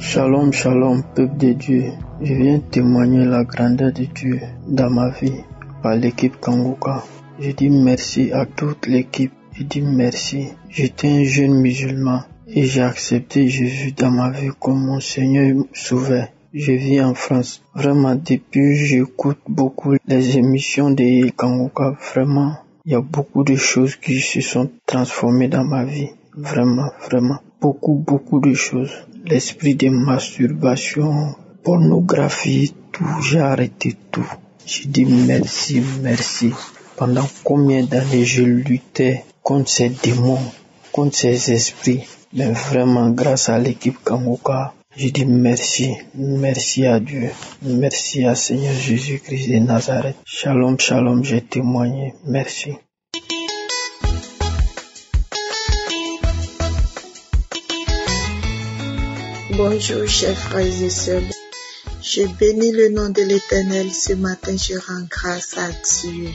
Shalom, shalom, peuple de Dieu. Je viens témoigner la grandeur de Dieu dans ma vie par l'équipe Kanguka. Je dis merci à toute l'équipe. Je dis merci. J'étais un jeune musulman et j'ai accepté Jésus dans ma vie comme mon Seigneur sauveur. Je vis en France. Vraiment, depuis, j'écoute beaucoup les émissions de Kanguka. Vraiment, il y a beaucoup de choses qui se sont transformées dans ma vie. Vraiment. Beaucoup de choses. L'esprit de masturbation, pornographie, tout. J'ai arrêté tout. Je dis merci. Pendant combien d'années je luttais contre ces démons, contre ces esprits. Mais vraiment, grâce à l'équipe Kanguka, je dis merci à Dieu, merci à Seigneur Jésus-Christ de Nazareth. Shalom, j'ai témoigné, merci. Bonjour chers frères et sœurs, je bénis le nom de l'Éternel. Ce matin, je rends grâce à Dieu.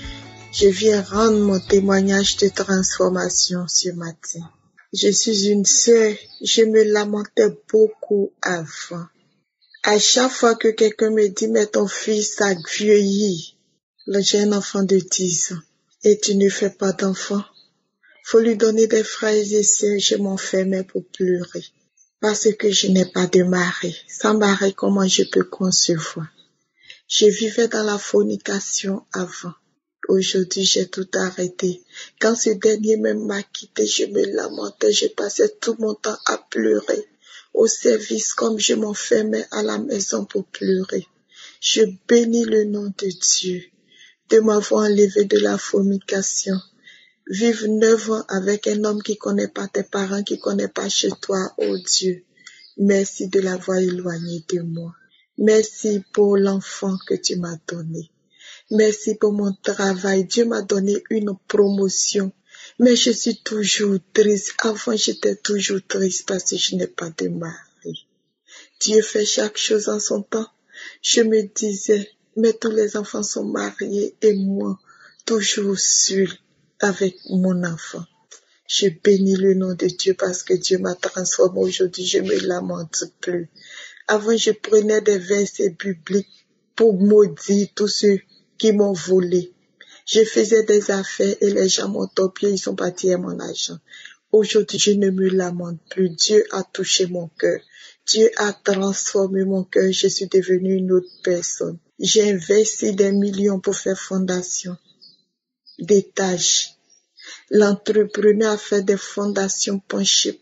Je viens rendre mon témoignage de transformation ce matin. Je suis une sœur, je me lamentais beaucoup avant. À chaque fois que quelqu'un me dit, mais ton fils a vieilli, là j'ai un enfant de 10 ans, et tu ne fais pas d'enfant. Faut lui donner des frères et sœurs, je m'enfermais pour pleurer. Parce que je n'ai pas de mari. Sans mari, comment je peux concevoir? Je vivais dans la fornication avant. Aujourd'hui, j'ai tout arrêté. Quand ce dernier même m'a quitté, je me lamentais, je passais tout mon temps à pleurer. Au service, comme je m'enfermais à la maison pour pleurer. Je bénis le nom de Dieu de m'avoir enlevé de la fornication. Vivre 9 ans avec un homme qui connaît pas tes parents, qui connaît pas chez toi, oh Dieu. Merci de l'avoir éloigné de moi. Merci pour l'enfant que tu m'as donné. Merci pour mon travail. Dieu m'a donné une promotion. Mais je suis toujours triste. Avant, j'étais toujours triste parce que je n'ai pas de mari. Dieu fait chaque chose en son temps. Je me disais, mais tous les enfants sont mariés et moi, toujours seule avec mon enfant. Je bénis le nom de Dieu parce que Dieu m'a transformé. Aujourd'hui, je me lamente plus. Avant, je prenais des versets bibliques pour maudire tous ceux qui m'ont volé. Je faisais des affaires et les gens m'ont topé, ils sont partis à mon argent. Aujourd'hui, je ne me lamente plus. Dieu a touché mon cœur. Dieu a transformé mon cœur. Je suis devenue une autre personne. J'ai investi des millions pour faire fondation, des tâches. L'entrepreneur a fait des fondations penchées.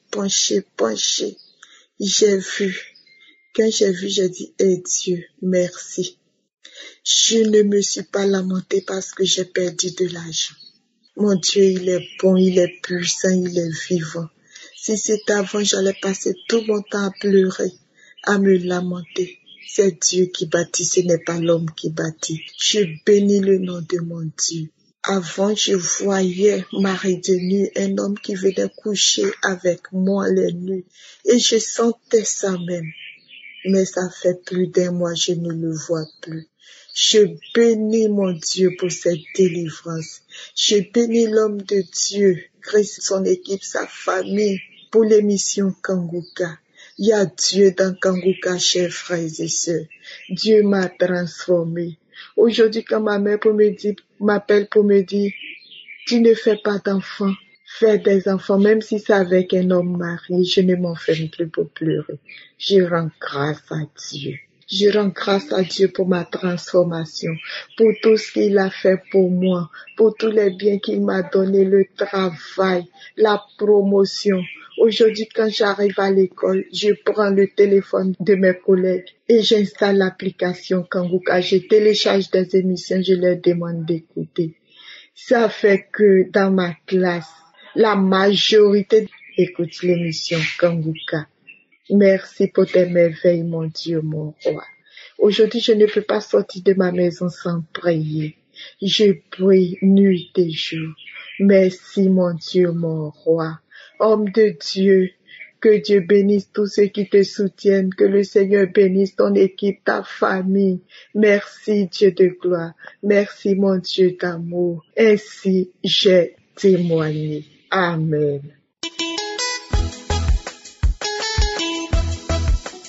J'ai vu. Quand j'ai vu, j'ai dit, Dieu, merci. Je ne me suis pas lamentée parce que j'ai perdu de l'argent. Mon Dieu, il est bon, il est puissant, il est vivant. Si c'était avant, j'allais passer tout mon temps à pleurer, à me lamenter. C'est Dieu qui bâtit, ce n'est pas l'homme qui bâtit. Je bénis le nom de mon Dieu. Avant, je voyais Marie de nuit, un homme qui venait coucher avec moi les nuits. Et je sentais ça même. Mais ça fait plus d'un mois, je ne le vois plus. Je bénis mon Dieu pour cette délivrance. Je bénis l'homme de Dieu, Christ, son équipe, sa famille, pour l'émission Kanguka. Il y a Dieu dans Kanguka, chers frères et sœurs. Dieu m'a transformé. Aujourd'hui, quand ma mère m'appelle pour me dire, tu ne fais pas d'enfants, fais des enfants, même si c'est avec un homme marié, je ne m'enferme plus pour pleurer. Je rends grâce à Dieu. Je rends grâce à Dieu pour ma transformation, pour tout ce qu'il a fait pour moi, pour tous les biens qu'il m'a donné, le travail, la promotion. Aujourd'hui, quand j'arrive à l'école, je prends le téléphone de mes collègues et j'installe l'application Kanguka. Je télécharge des émissions, je leur demande d'écouter. Ça fait que dans ma classe, la majorité écoute l'émission Kanguka. Merci pour tes merveilles, mon Dieu, mon roi. Aujourd'hui, je ne peux pas sortir de ma maison sans prier. Je prie nuit et jour. Merci, mon Dieu, mon roi. Homme de Dieu, que Dieu bénisse tous ceux qui te soutiennent, que le Seigneur bénisse ton équipe, ta famille. Merci, Dieu de gloire. Merci, mon Dieu d'amour. Ainsi, j'ai témoigné. Amen.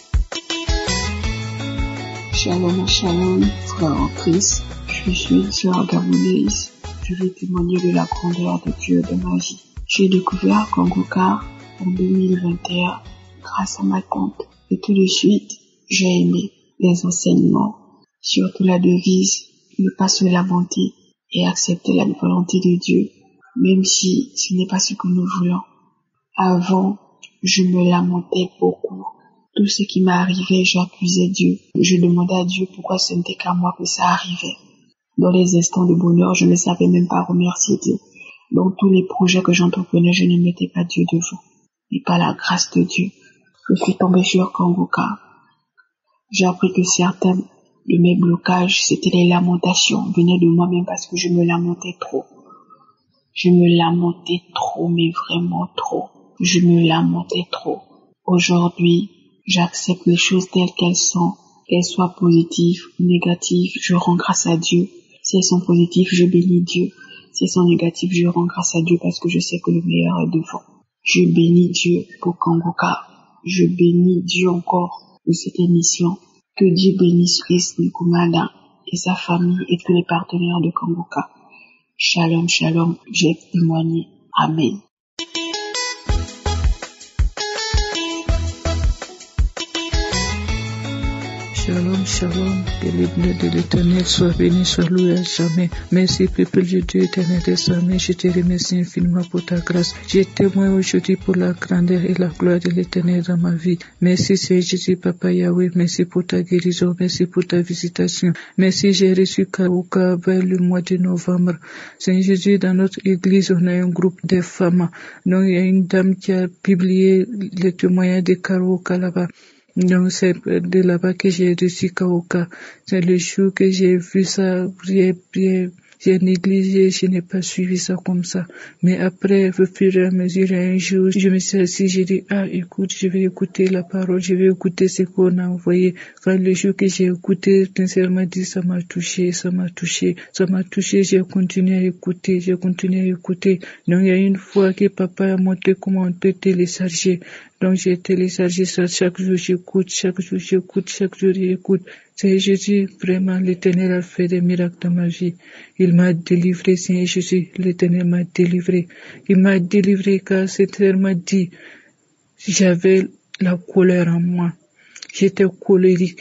Shalom, shalom, frère en Christ. Je suis une sœur gabonaise. Je vais témoigner de la grandeur de Dieu dans ma vie. J'ai découvert Congo-Car en 2021 grâce à ma tante. Et tout de suite, j'ai aimé les enseignements, surtout la devise, ne pas se lamenter et accepter la volonté de Dieu, même si ce n'est pas ce que nous voulons. Avant, je me lamentais beaucoup. Tout ce qui m'arrivait, j'accusais Dieu. Je demandais à Dieu pourquoi ce n'était qu'à moi que ça arrivait. Dans les instants de bonheur, je ne savais même pas remercier Dieu. Dans tous les projets que j'entreprenais, je ne mettais pas Dieu devant. Et par la grâce de Dieu, je suis tombée sur Congo-Car. J'ai appris que certains de mes blocages, c'était les lamentations, venaient de moi-même parce que je me lamentais trop. Je me lamentais trop, mais vraiment trop. Je me lamentais trop. Aujourd'hui, j'accepte les choses telles qu'elles sont, qu'elles soient positives ou négatives, je rends grâce à Dieu. Si elles sont positives, je bénis Dieu. Si elles sont négatives, je rends grâce à Dieu parce que je sais que le meilleur est devant. Je bénis Dieu pour Congo-Car. Je bénis Dieu encore pour cette émission. Que Dieu bénisse Chris Nikumada et sa famille et tous les partenaires de Congo-Car. Shalom, shalom, j'ai témoigné. Amen. Shalom, shalom, que le nom de l'Éternel soit béni, soit loué à jamais. Merci, peuple de Dieu éternel des armées, je te remercie infiniment pour ta grâce. Je témoigne aujourd'hui pour la grandeur et la gloire de l'Éternel dans ma vie. Merci, Seigneur Jésus, Papa Yahweh, merci pour ta guérison, merci pour ta visitation. Merci, j'ai reçu Kaouka vers le mois de novembre. Seigneur Jésus, dans notre église, on a un groupe de femmes. Donc, il y a une dame qui a publié le témoignage de Kaouka là-bas. Donc, c'est de là-bas que j'ai reçu Kaouka. C'est le jour que j'ai vu ça, j'ai négligé, je n'ai pas suivi ça comme ça. Mais après, au fur et à mesure, un jour, je me suis assis, j'ai dit, écoute, je vais écouter la parole, je vais écouter ce qu'on a envoyé. Quand le jour que j'ai écouté, sincèrement dit, ça m'a touché, j'ai continué à écouter. Donc, il y a une fois que papa a montré comment on peut télécharger. Donc, j'ai téléchargé ça, chaque jour j'écoute. Seigneur Jésus, vraiment, l'Éternel a fait des miracles dans ma vie. Il m'a délivré, Seigneur Jésus, l'Éternel m'a délivré. Il m'a délivré car l'Éternel m'a dit, j'avais la colère en moi. J'étais colérique,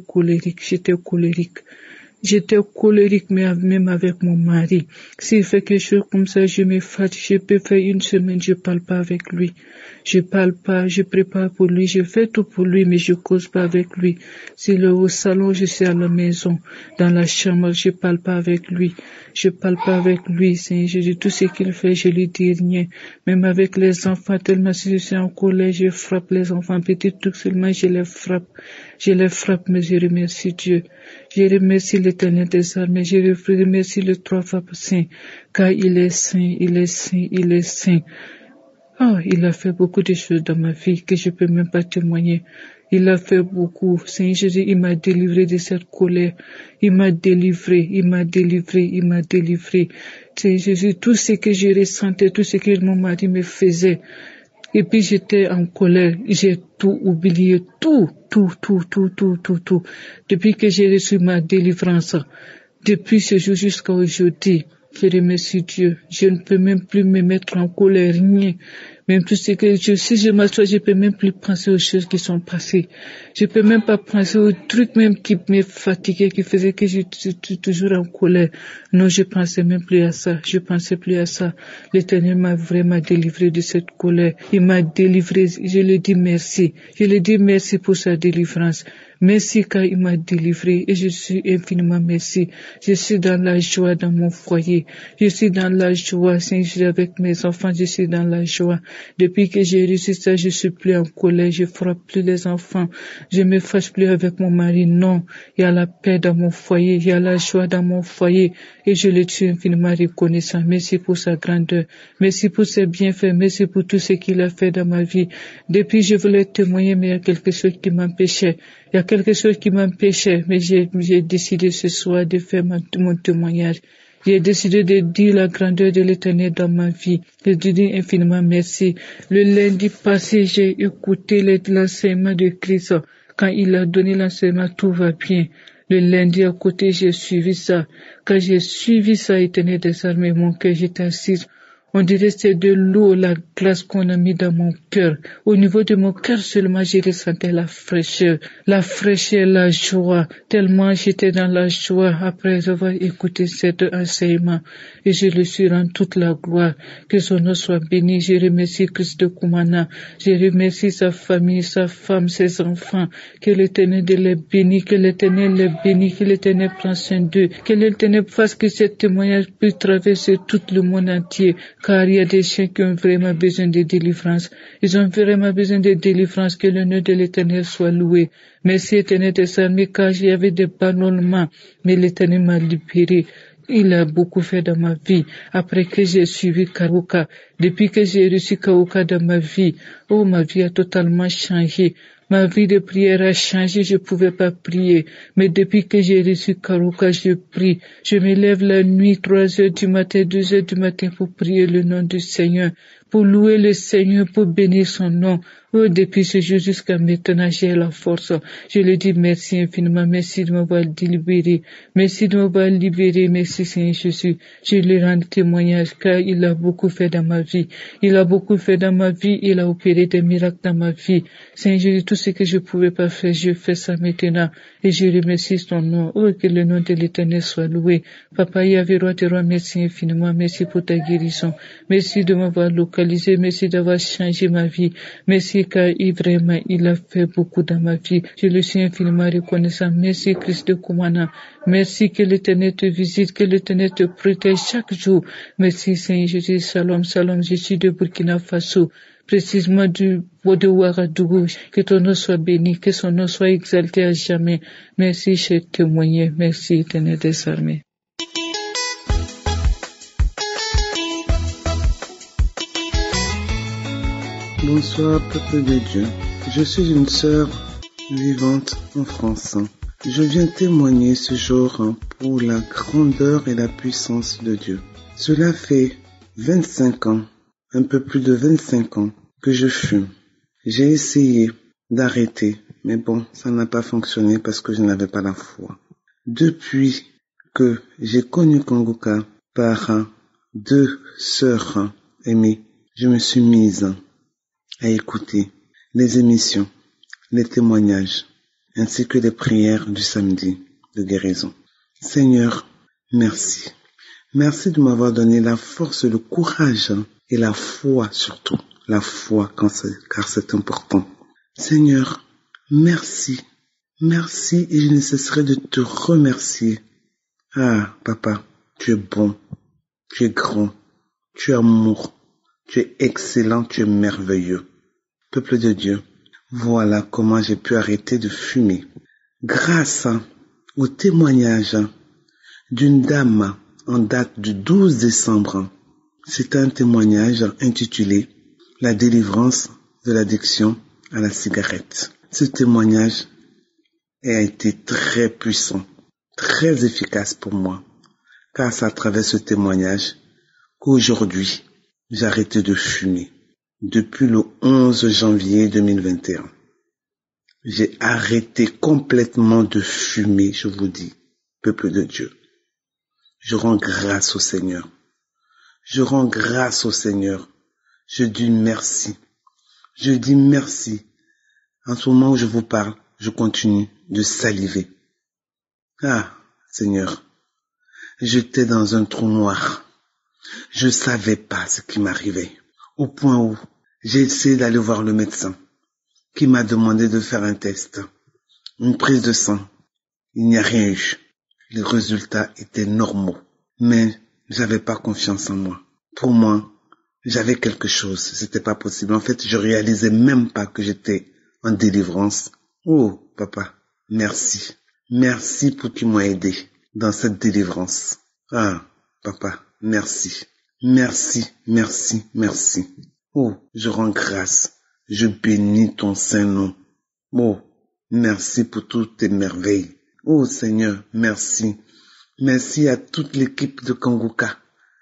même avec mon mari. S'il fait quelque chose comme ça, je me fâche. Je peux faire une semaine, je parle pas avec lui. Je prépare pour lui, je fais tout pour lui, mais je cause pas avec lui. S'il est au salon, je suis à la maison. Dans la chambre, je parle pas avec lui. Seigneur Jésus, tout ce qu'il fait, je lui dis rien. Même avec les enfants, tellement si je suis en colère, je frappe les enfants. Petit truc seulement, je les frappe, mais je remercie Dieu. Je remercie l'Éternel des armées, je remercie le trois fois saint, car il est saint. Il a fait beaucoup de choses dans ma vie que je peux même pas témoigner. Il a fait beaucoup. Seigneur Jésus, il m'a délivré de cette colère. Il m'a délivré. Seigneur Jésus, tout ce que je ressentais, tout ce que mon mari me faisait. Et puis j'étais en colère. J'ai tout oublié. Tout. Depuis que j'ai reçu ma délivrance. Depuis ce jour jusqu'à aujourd'hui. Je remercie Dieu. Je ne peux même plus me mettre en colère, rien. Même tout ce que si je m'assois, je peux même plus penser aux choses qui sont passées. Je peux même pas penser aux trucs même qui me fatiguaient, qui faisaient que j'étais toujours en colère. Non, je pensais plus à ça. L'Éternel m'a vraiment délivré de cette colère. Il m'a délivré. Je lui dis merci pour sa délivrance. Merci car il m'a délivré et je suis infiniment merci. Je suis dans la joie dans mon foyer. Je suis dans la joie, Seigneur, avec mes enfants, je suis dans la joie. Depuis que j'ai réussi ça, je suis plus en colère, je frappe plus les enfants. Je me fâche plus avec mon mari. Non, il y a la paix dans mon foyer, il y a la joie dans mon foyer et je le suis infiniment reconnaissant. Merci pour sa grandeur. Merci pour ses bienfaits. Merci pour tout ce qu'il a fait dans ma vie. Depuis, je voulais témoigner, mais il y a quelque chose qui m'empêchait. Mais j'ai décidé ce soir de faire mon témoignage. J'ai décidé de dire la grandeur de l'Éternel dans ma vie. Je dis infiniment merci. Le lundi passé, j'ai écouté l'enseignement de Christ. Quand il a donné l'enseignement, tout va bien. Le lundi à côté, j'ai suivi ça. Quand j'ai suivi ça, Éternel des armées, mon cœur, j'étais assise. On dirait que c'est de l'eau, la glace qu'on a mis dans mon cœur. Au niveau de mon cœur seulement, j'ai ressenti la fraîcheur, la joie. Tellement j'étais dans la joie après avoir écouté cet enseignement. Et je le suis rend toute la gloire. Que son nom soit béni. Je remercie Christ de Koumana. Je remercie sa famille, sa femme, ses enfants. Que l'Éternel les bénisse, que l'Éternel les bénisse, que l'Éternel prenne soin d'eux. Que l'Éternel fasse que ce témoignage puisse traverser tout le monde entier. Car il y a des chiens qui ont vraiment besoin de délivrance. Ils ont vraiment besoin de délivrance, que le nom de l'Éternel soit loué. Merci Éternel des armées, car il y avait des ballonnements, mais l'Éternel m'a libéré. Il a beaucoup fait dans ma vie. Après que j'ai suivi Karuka, depuis que j'ai reçu Karuka dans ma vie, ma vie a totalement changé. Ma vie de prière a changé, je pouvais pas prier. Mais depuis que j'ai reçu Karuka, je prie. Je me lève la nuit, 3 heures du matin, 2 heures du matin pour prier le nom du Seigneur, pour louer le Seigneur, pour bénir son nom. Depuis ce jour jusqu'à maintenant, j'ai la force. Je lui dis merci infiniment, merci de m'avoir libéré. Merci de m'avoir libéré, merci Seigneur Jésus. Je lui rends témoignage car il a beaucoup fait dans ma vie. Il a beaucoup fait dans ma vie, il a opéré des miracles dans ma vie. Seigneur Jésus, tout ce que je pouvais pas faire, je fais ça maintenant. Et je remercie son nom. Que le nom de l'Éternel soit loué. Papa Yahvé, roi des rois, merci infiniment, merci pour ta guérison. Merci de m'avoir localisé, merci d'avoir changé ma vie. Merci car vraiment, il a fait beaucoup dans ma vie. Je le suis infiniment reconnaissant. Merci Christ de Koumana. Merci que l'Éternel te visite, que l'Éternel te protège chaque jour. Merci Seigneur Jésus. Salam, salam. Je suis de Burkina Faso, précisément de Ouagadougou. Que ton nom soit béni, que son nom soit exalté à jamais. Merci, cher témoigné. Merci, Éternel des armées. Bonsoir, peuple de Dieu. Je suis une sœur vivante en France. Je viens témoigner ce jour pour la grandeur et la puissance de Dieu. Cela fait 25 ans, un peu plus de 25 ans, que je fume. J'ai essayé d'arrêter, mais bon, ça n'a pas fonctionné parce que je n'avais pas la foi. Depuis que j'ai connu Kanguka par 2 sœurs aimées, je me suis mise à écouter les émissions, les témoignages, ainsi que les prières du samedi de guérison. Seigneur, merci. Merci de m'avoir donné la force, le courage et la foi surtout. La foi, car c'est important. Seigneur, merci. Merci et je ne cesserai de te remercier. Ah, Papa, tu es bon, tu es grand, tu es amour, tu es excellent, tu es merveilleux. Peuple de Dieu, voilà comment j'ai pu arrêter de fumer. Grâce au témoignage d'une dame en date du 12 décembre. C'est un témoignage intitulé « La délivrance de l'addiction à la cigarette ». Ce témoignage a été très puissant, très efficace pour moi, car c'est à travers ce témoignage qu'aujourd'hui, j'ai arrêté de fumer. Depuis le 11 janvier 2021, j'ai arrêté complètement de fumer, je vous dis, peuple de Dieu. Je rends grâce au Seigneur. Je rends grâce au Seigneur. Je dis merci. Je dis merci. En ce moment où je vous parle, je continue de saliver. Ah, Seigneur, j'étais dans un trou noir. Je savais pas ce qui m'arrivait. Au point où j'ai essayé d'aller voir le médecin qui m'a demandé de faire un test, une prise de sang. Il n'y a rien eu. Les résultats étaient normaux. Mais j'avais pas confiance en moi. Pour moi, j'avais quelque chose. C'était pas possible. En fait, je réalisais même pas que j'étais en délivrance. Oh, Papa, merci. Merci pour qui m'ont aidé dans cette délivrance. Ah, Papa, merci. Merci, merci, merci. Oh, je rends grâce. Je bénis ton saint nom. Oh, merci pour toutes tes merveilles. Oh Seigneur, merci. Merci à toute l'équipe de Kanguka.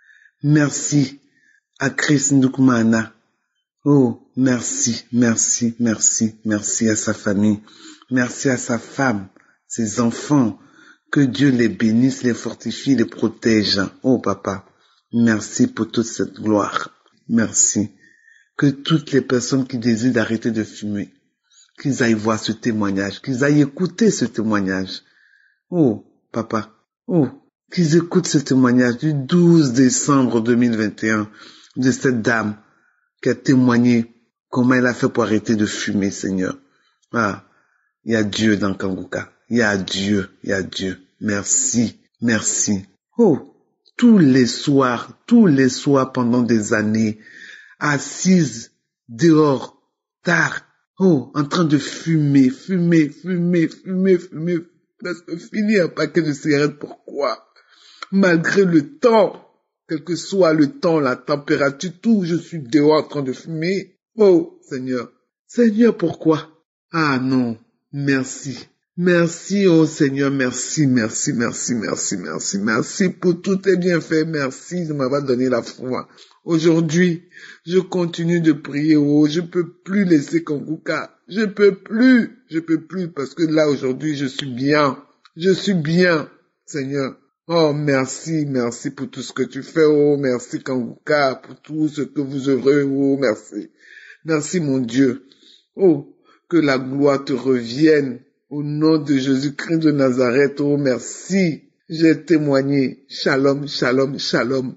Merci à Chris Ndukmana. Oh, merci, merci, merci, merci à sa famille. Merci à sa femme, ses enfants. Que Dieu les bénisse, les fortifie, les protège. Oh papa, merci pour toute cette gloire. Merci. Que toutes les personnes qui désirent d'arrêter de fumer, qu'ils aillent voir ce témoignage, qu'ils aillent écouter ce témoignage. Oh papa, oh, qu'ils écoutent ce témoignage du 12 décembre 2021 de cette dame qui a témoigné comment elle a fait pour arrêter de fumer, Seigneur. Ah, il y a Dieu dans Kanguka. Il y a Dieu, il y a Dieu. Merci, merci. Oh, tous les soirs pendant des années, assise dehors, tard, oh, en train de fumer, presque fini un paquet de cigarettes. Pourquoi? Malgré le temps, quel que soit le temps, la température, tout, je suis dehors en train de fumer. Oh, Seigneur. Seigneur, pourquoi? Ah non, merci. Merci, oh Seigneur, merci pour tous tes bienfaits. Merci de m'avoir donné la foi. Aujourd'hui, je continue de prier. Oh, je peux plus laisser Kanguka. Je peux plus parce que là, aujourd'hui, je suis bien, Seigneur. Oh, merci pour tout ce que tu fais. Oh, merci Kanguka pour tout ce que vous œuvrez. Oh, merci mon Dieu. Oh, que la gloire te revienne. Au nom de Jésus-Christ de Nazareth, oh merci, j'ai témoigné. Shalom, shalom, shalom.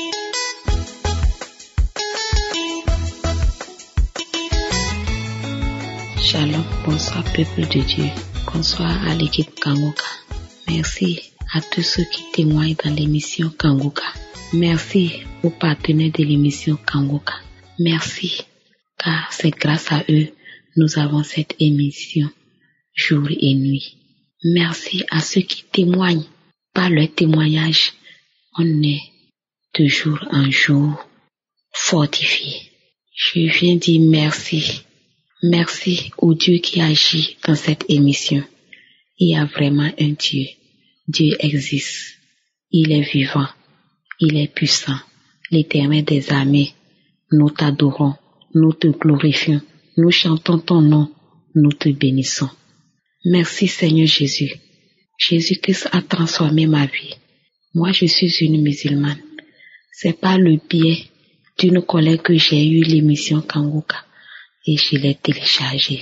Shalom, bonsoir peuple de Dieu, bonsoir à l'équipe Kanguka. Merci à tous ceux qui témoignent dans l'émission Kanguka. Merci aux partenaires de l'émission Kanguka. Merci, car c'est grâce à eux nous avons cette émission jour et nuit. Merci à ceux qui témoignent. Par leur témoignage, on est de jour en jour fortifié. Je viens dire merci. Merci au Dieu qui agit dans cette émission. Il y a vraiment un Dieu. Dieu existe. Il est vivant. Il est puissant. L'Éternel des armées. Nous t'adorons. Nous te glorifions. Nous chantons ton nom. Nous te bénissons. Merci Seigneur Jésus. Jésus-Christ a transformé ma vie. Moi, je suis une musulmane. C'est par le biais d'une collègue que j'ai eu l'émission Kanguka et je l'ai téléchargée.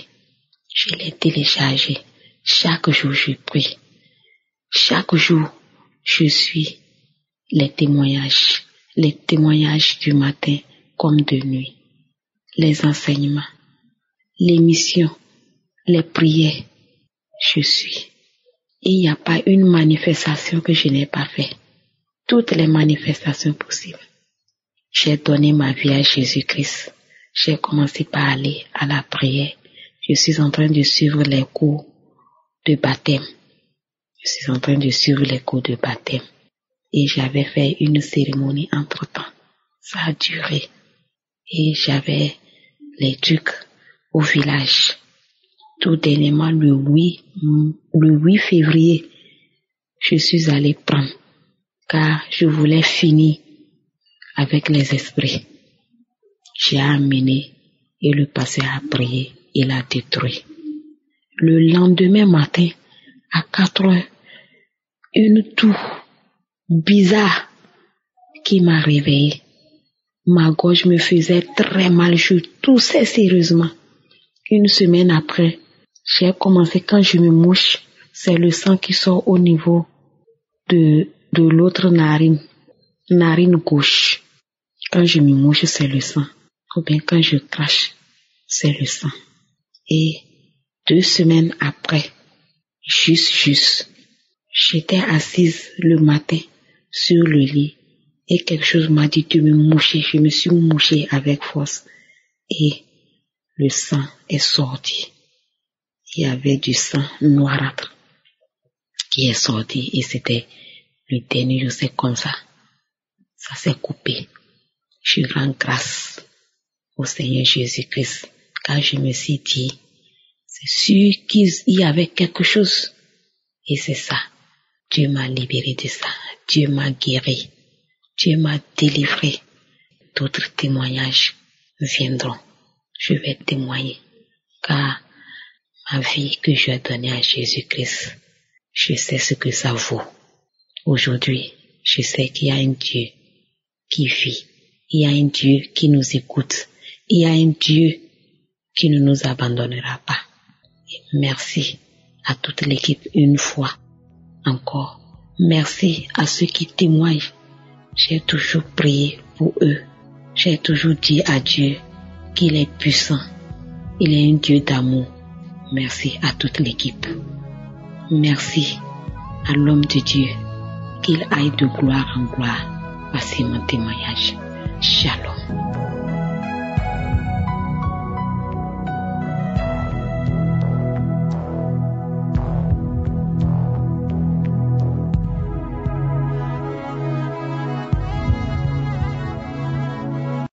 Chaque jour, je prie. Chaque jour, je suis les témoignages du matin comme de nuit, les enseignements, l'émission, les prières. Je suis. Il n'y a pas une manifestation que je n'ai pas fait. Toutes les manifestations possibles. J'ai donné ma vie à Jésus-Christ. J'ai commencé par aller à la prière. Je suis en train de suivre les cours de baptême. Et j'avais fait une cérémonie entre-temps. Ça a duré. Et j'avais les trucs au village. Tout dernièrement, le 8 février, je suis allée prendre, car je voulais finir avec les esprits. J'ai amené et le pasteur a prié, il a détruit. Le lendemain matin, à 4 heures, une toux bizarre qui m'a réveillée. Ma gorge me faisait très mal, je toussais sérieusement. Une semaine après, j'ai commencé, quand je me mouche, c'est le sang qui sort au niveau de l'autre narine gauche. Quand je me mouche, c'est le sang. Ou bien quand je crache, c'est le sang. Et 2 semaines après, juste, j'étais assise le matin sur le lit et quelque chose m'a dit de me moucher. Je me suis mouchée avec force et le sang est sorti. Il y avait du sang noirâtre qui est sorti et c'était le dernier jour, c'est comme ça. Ça s'est coupé. Je rends grâce au Seigneur Jésus-Christ car je me suis dit, c'est sûr qu'il y avait quelque chose. Et c'est ça. Dieu m'a libéré de ça. Dieu m'a guéri. Dieu m'a délivré. D'autres témoignages viendront. Je vais témoigner car ma vie que je ai donnée à Jésus-Christ, je sais ce que ça vaut. Aujourd'hui, je sais qu'il y a un Dieu qui vit. Il y a un Dieu qui nous écoute. Il y a un Dieu qui ne nous abandonnera pas. Et merci à toute l'équipe une fois encore. Merci à ceux qui témoignent. J'ai toujours prié pour eux. J'ai toujours dit à Dieu qu'il est puissant. Il est un Dieu d'amour. Merci à toute l'équipe. Merci à l'homme de Dieu. Qu'il aille de gloire en gloire. Voici mon témoignage. Shalom.